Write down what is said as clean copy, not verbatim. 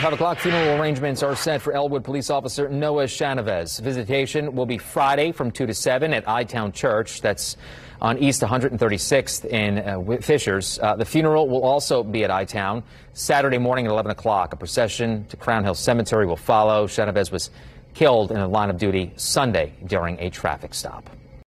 5 o'clock, funeral arrangements are set for Elwood police officer Noah Shahnavaz. Visitation will be Friday from 2 to 7 at I-Town Church. That's on East 136th in Fishers. The funeral will also be at I-Town Saturday morning at 11 o'clock. A procession to Crown Hill Cemetery will follow. Shahnavaz was killed in the line of duty Sunday during a traffic stop.